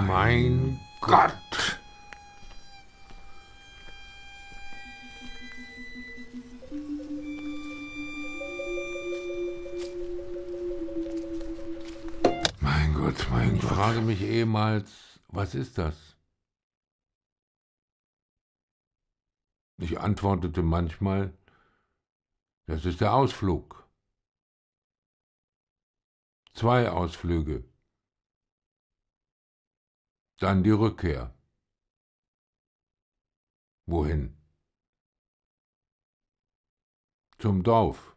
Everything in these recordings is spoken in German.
Mein Gott! Mein Gott, mein Gott. Ich frage mich ehemals, was ist das? Ich antwortete manchmal, das ist der Ausflug. 2 Ausflüge. Dann die Rückkehr. Wohin? Zum Dorf.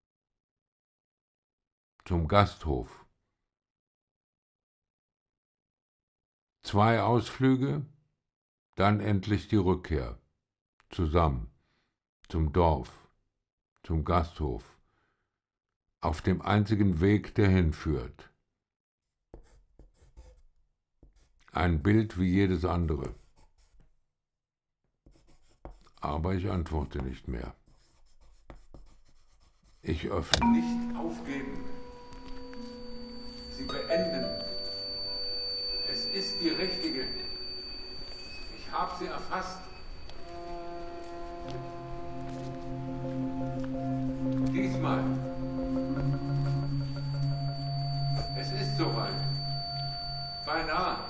Zum Gasthof. 2 Ausflüge, dann endlich die Rückkehr. Zusammen. Zum Dorf. Zum Gasthof. Auf dem einzigen Weg, der hinführt. Ein Bild wie jedes andere. Aber ich antworte nicht mehr. Ich öffne. Nicht aufgeben. Sie beenden. Es ist die richtige. Ich habe sie erfasst. Diesmal. Es ist soweit. Beinahe.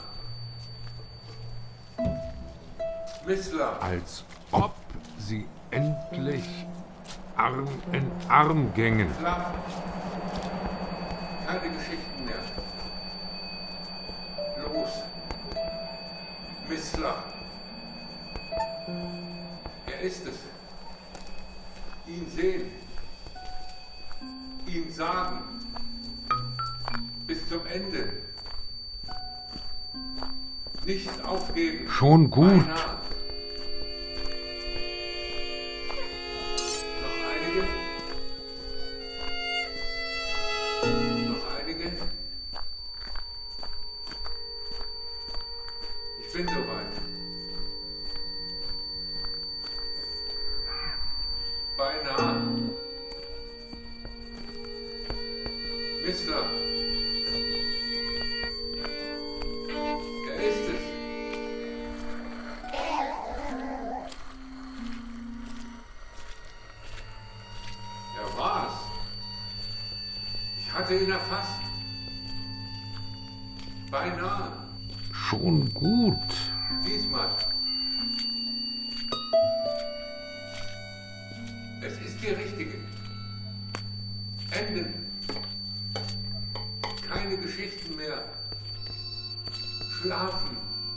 Missler. Als ob sie endlich Arm in Arm gingen. Schlaf. Keine Geschichten mehr. Los. Missler. Er ist es. Ihn sehen. Ihn sagen. Bis zum Ende. Nicht aufgeben. Schon gut. Beinahe. Noch einige. Noch einige. Ich bin soweit. Beinahe. Missler. Er ist es. Er war's. Ich hatte ihn erfasst. Beinahe. Schon gut. Diesmal. Es ist die richtige. Enden. Keine Geschichten mehr. Schlafen.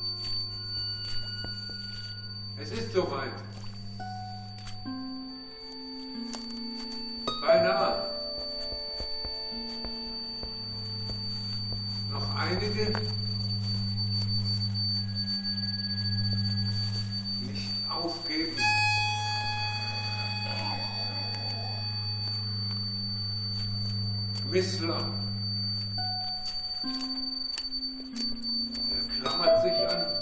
Es ist soweit. Beinahe. Noch einige. Nicht aufgeben. Missler. Er klammert sich an